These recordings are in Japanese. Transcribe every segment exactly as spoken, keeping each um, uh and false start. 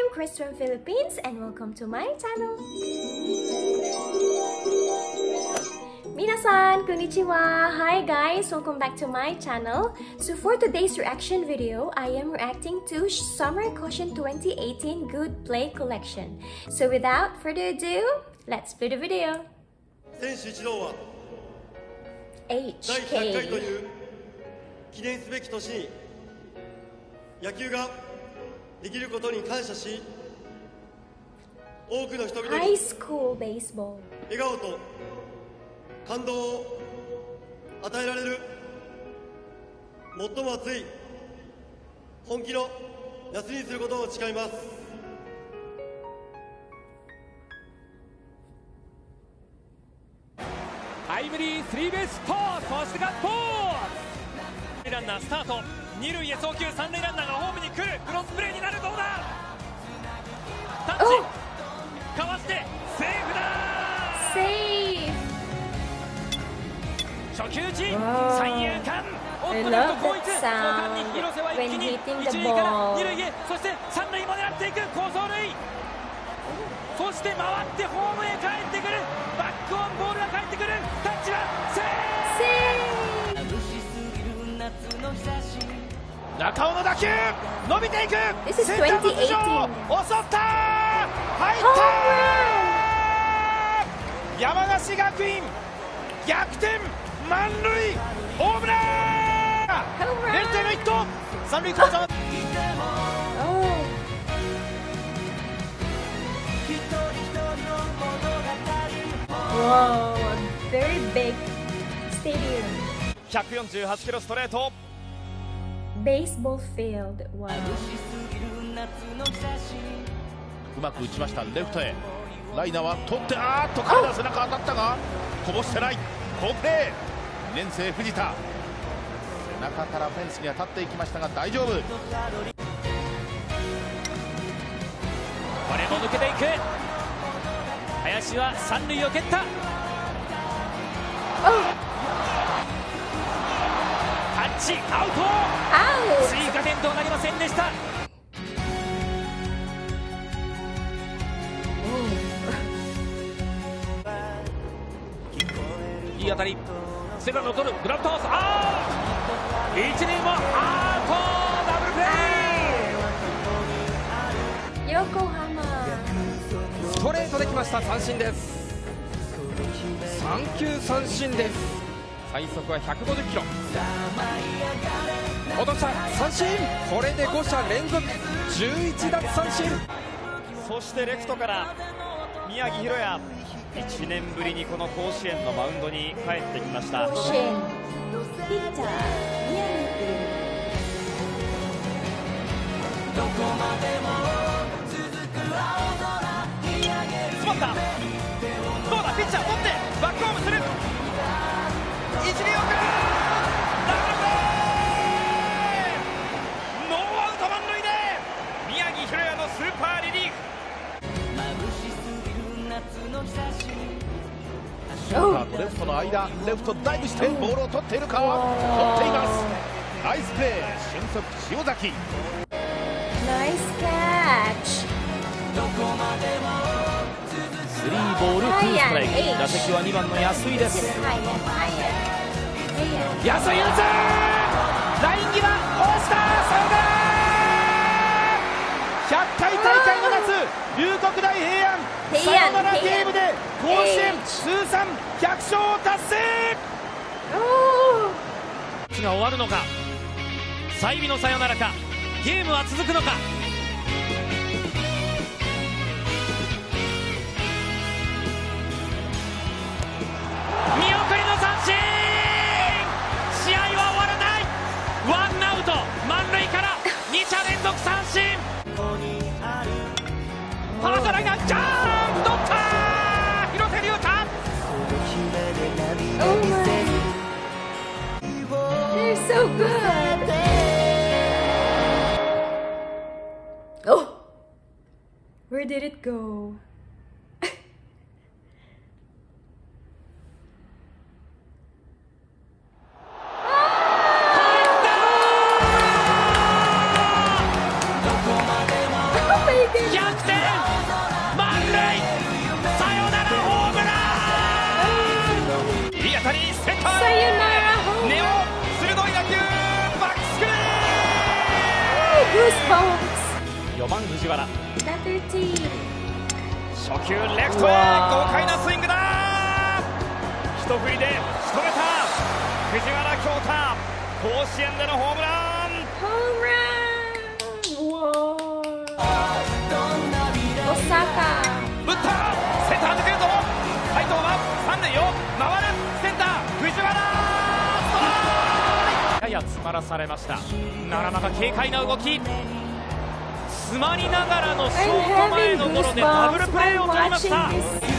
I'm Chris from Philippines and welcome to my channel. Minasan, konnichiwa! Hi guys, welcome back to my channel. So for today's reaction video, I am reacting to Summer Caution twenty eighteen Good Play Collection. So without further ado, let's play the video. 選手一同は H だいひゃっかい K という記念すべき年に野球ができることに感謝し、多くの人々 High に School Baseball. 笑顔と感動を与えられる最も熱い本気の夏にすることを誓います。 タイムリースリーベースヒット、そしてガッツポーズ。ランナースタート、二塁へ送球、三塁ランナーがホームに来る、クロスプレーになる、どうだ、タッチ、かわしてセーフだ。 Save! 初球打ち、 Wow. 三遊間、 I love that sound when hitting the ball. 二塁へ、そして三塁も狙っていく、好走塁、そして回ってホームへ帰ってくる、バックオンボールが帰ってくる、タッチはセーフ。中尾の打球伸びていく、 This is センターの頭上、襲った、入った、山梨学院逆転満塁ホームラン、レフトへのヒット、三塁コーチャー Wow, a very big stadium. ひゃくよんじゅうはちキロストレート、 Baseball field. Wow. うまく打ちました、レフトへ。ライナーは取って、あーっと体背中当たったがこぼしてない、好プレー、にねん生藤田、背中からフェンスには立っていきましたが大丈夫。 これも抜けていく、林は三塁を蹴った、タッチアウト、 Out! 追加点となりませんでした。いい当たり、セカンド取る、グラブトス、あー、一塁もアウト、ダブルプレー、 Yokohama. ストレートできました、三振です。三球三振です。最速はひゃくごじゅっキロ。落とした、三振、これでご者連続じゅういち奪三振。 そしてレフトから宮城大弥、いちねんぶりにこの甲子園のマウンドに帰ってきました。 Shin. Peter. Miyagi. 詰まった、どうだ、ピッチャー取ってバックホームする、一塁送る、ダブルプレー、ノーアウト満塁で宮城大弥のスーパーリリーフ。 ショーターとレフトの間、レフトダイブしてボールを取っているか、取っています。ナイスプレー、俊足塩崎。 Nice catch. スリーボールツーストライク、打席はにばんの安井です。 High end, high end. High end. 安井打つ、ライン際、オースターサヨナラ、ひゃっかい大会の夏、龍谷大平安サヨナラゲームで甲子園通算ひゃく勝を達成。 Oh. が終わるのか、最美のサヨナラか、ゲームは続くのか。見送りの三振、試合は終わらない、ワンアウト満塁からに者連続三振、ファーストライナージャンプ、取った、広瀬龍太、 Oh my. They're so good. Oh. Where did it go? 逆転満塁サヨナラホームランいい当たりセンターネオ鋭い打球バックスクリーンよんばん藤原初球レフトへ豪快なスイングだ一振りで仕留めた藤原恭太甲子園でのホームランオサカ打ったセンター抜けるぞ斉藤は三塁を回るセンター藤原ストライクやや詰まらされました奈良中軽快な動き詰まりながらのショート前のゴロでダブルプレーを取りました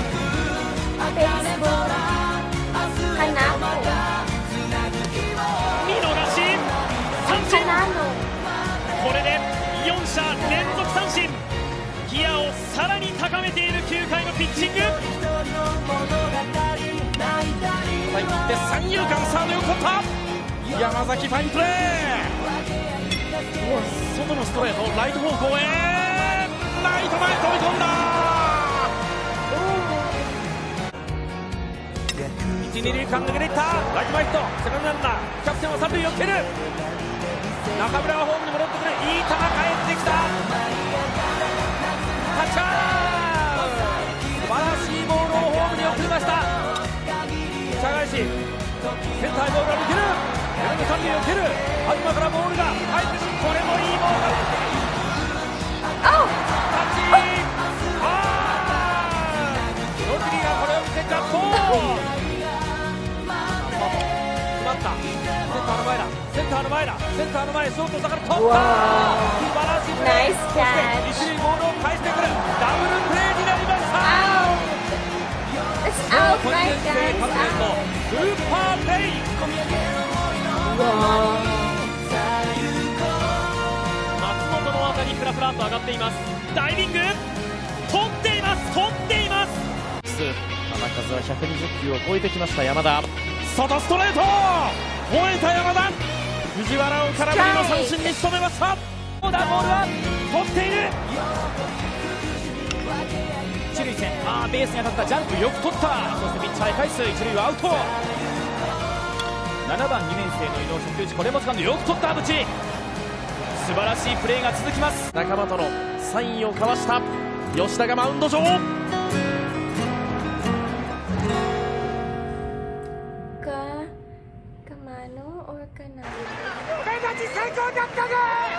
見逃し三振これでよん者連続三振ギアをさらに高めているきゅうかいのピッチング入って三遊間サード横田山崎ファインプレー外のストレートライト方向へライト前飛び込んだ一、二塁間抜けていったライト前ヒットセカンドランナーキャプテンは三塁を蹴る中村はホームに戻ってくるいい球返ってきたタッチャー素晴らしいボールをホームに送りました茶返しセンターボールが抜けるセカンド三塁を蹴る東からボールが入ってこれもいいボールタッチあーロジリがこれを見てガッツポー詰まったセンターの前だセンターの前だセンターの前ショート下がる取った素晴らしいプレーそして一塁ボールを返してくるダブルプレーになりましたこれでスーパープレー松本の当たりフラフラと上がっていますダイビング取っています取っています球数はひゃくにじゅっきゅうを超えてきました山田外ストレート吠えた山田藤原を空振りの三振に仕留めましたボールは取っている一塁線あーベースに当たったジャンプよく取ったそしてピッチャーへ返す一塁はアウトななばんにねん生の井上初球打ちこれも掴んでよく取った阿渕素晴らしいプレーが続きます仲間とのサインを交わした吉田がマウンド上最高だったね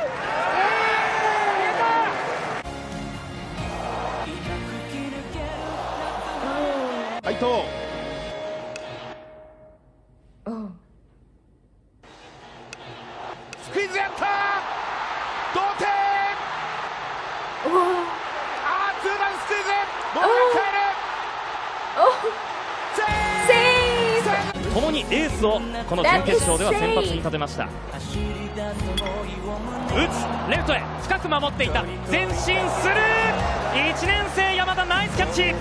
斉藤スクイズやった同点あーツーランスクイズボールが返る共にエースをこの準決勝では先発に立てました打つレフトへ深く守っていた前進するいちねん生山田ナイスキャッチ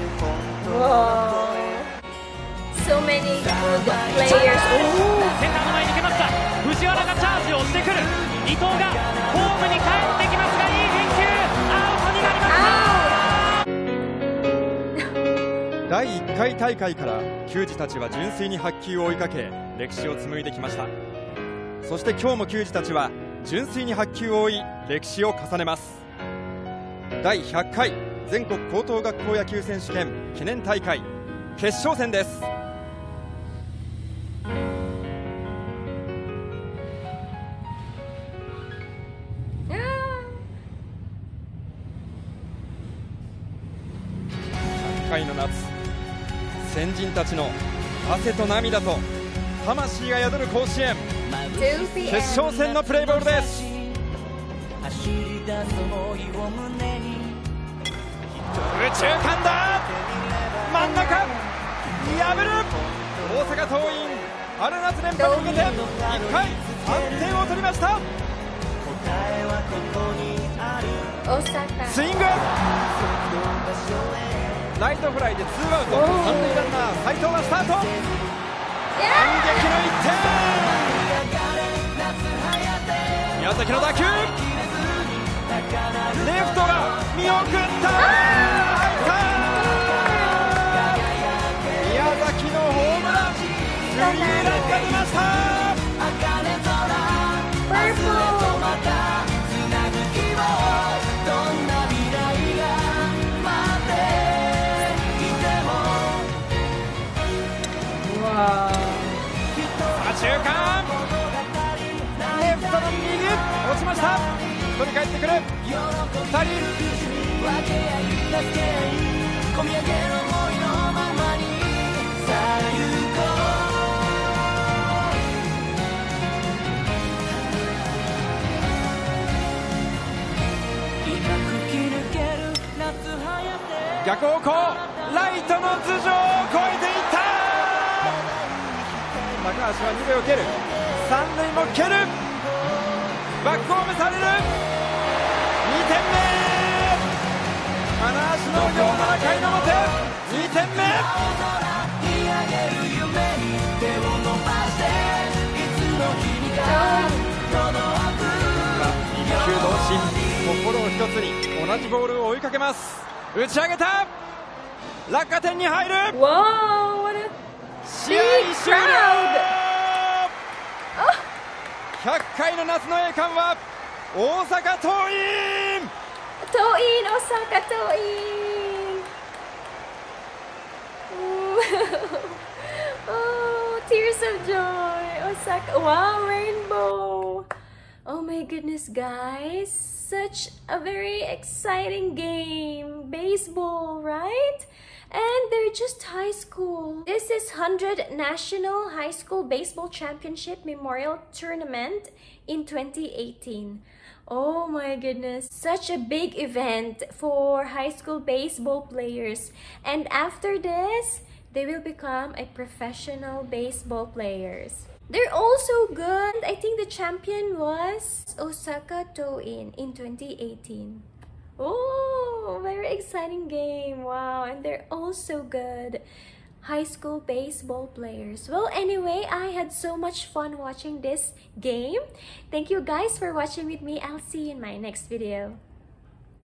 So many good players. センターの前に出ました藤原がチャージをしてくる伊藤がホームに帰ってきますがいい返球アウトになりましただいいっかい大会から球児たちは純粋に白球を追いかけ歴史を紡いできましたそして今日も球児たちは純粋に白球を追い歴史を重ねますだいひゃっかい全国高等学校野球選手権記念大会決勝戦ですひゃっかいの夏先人たちの汗と涙と魂が宿る甲子園決勝戦のプレーボールです右中間だ真ん中破る大阪桐蔭春夏連覇に向けていっかいさんてんを取りましたスイングライトフライでツーアウト三塁ランナー斉藤がスタート反撃のいってん宮崎の打球レフトが見送った。入った宮崎のホームラン、スリーランが出ました。中間レフトの右落ちました。取り返ってくるふたり。逆方向、ライトの頭上を越えていった。高橋はに塁を蹴る、さん塁も蹴る、バックホームされる。にてんめ、金足農業ななかいの表、にてんめ。一球同心、心を一つに同じボールを追いかけます。打ち上げた、落下点に入る。 Wow, what a 試合終了。ひゃっかいの夏の栄冠は大阪桐蔭。 桐蔭、Osaka Toin. Oh, tears of joy. Osaka. Wow, rainbow. Oh my goodness, guys. Such a very exciting game. Baseball, right? And they're just high school. This is one hundred National High School Baseball Championship Memorial Tournament in twenty eighteen. Oh my goodness, such a big event for high school baseball players. And after this, they will become a professional baseball players. They're also good. I think the champion was Osaka Toin in twenty eighteen. Oh, very exciting game. Wow, and they're also good high school baseball players. Well, anyway, I had so much fun watching this game. Thank you guys for watching with me. I'll see you in my next video.